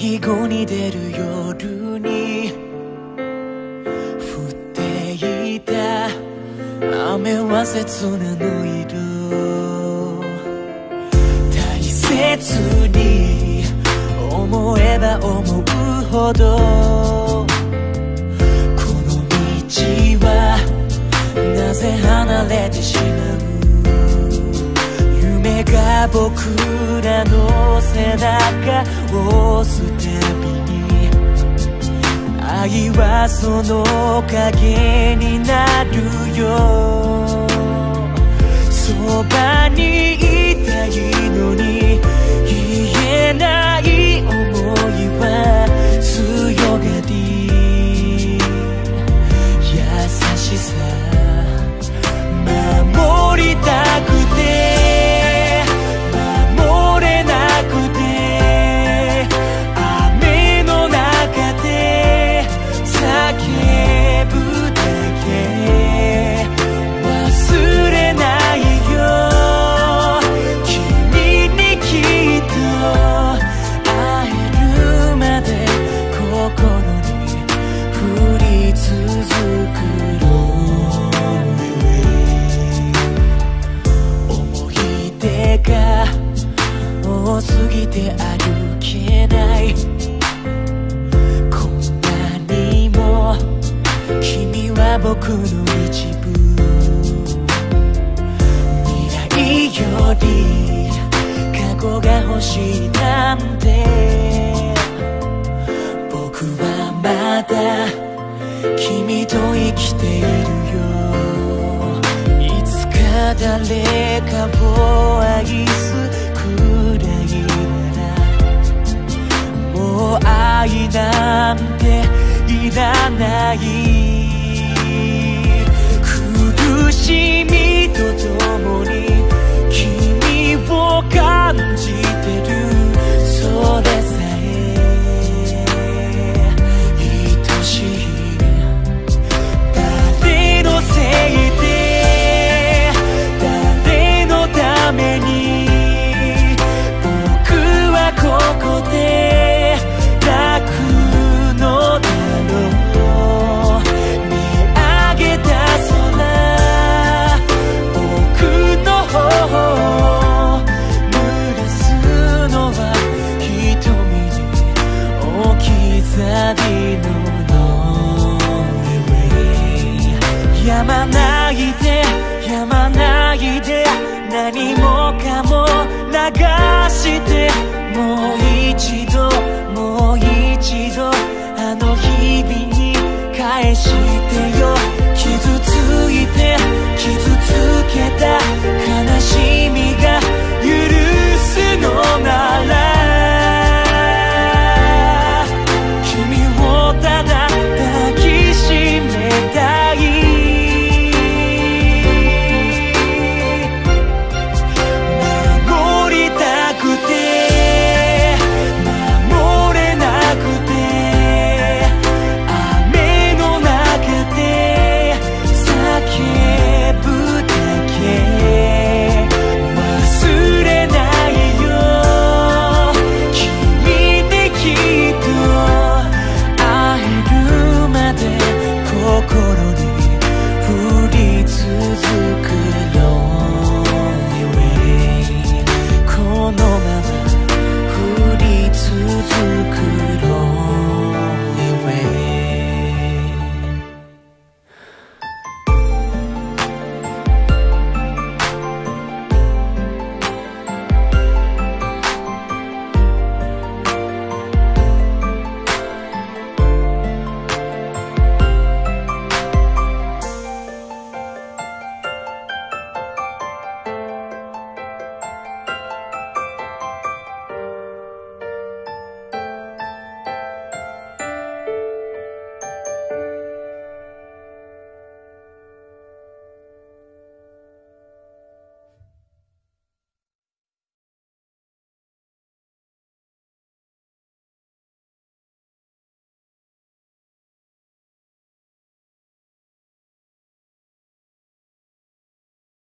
最後に出る夜に降っていた雨は切なの色、大切に思えば思うほどこの道はなぜ離れてしまう。夢が僕らの背中を押すたびに愛はその影になるよ。そばにいたいのに言えない想いは強がり、優しさ守りたくて守れなくて雨の中で叫ぶだけ忘れないよ。君にきっと会えるまで心に降り続くの。多すぎて歩けない、こんなにも君は僕の一部。未来より過去が欲しいなんて僕はまだ君と生きているよ。いつか誰かを愛すくらいならもう愛なんていらない。苦しみとともに君を感じてる、それさえ愛しい。誰のせいで誰のために僕はここで泣くのだろう。見上げた空僕の方を濡らすのは瞳に置き去りのやまないでやまないで何もかも流してもう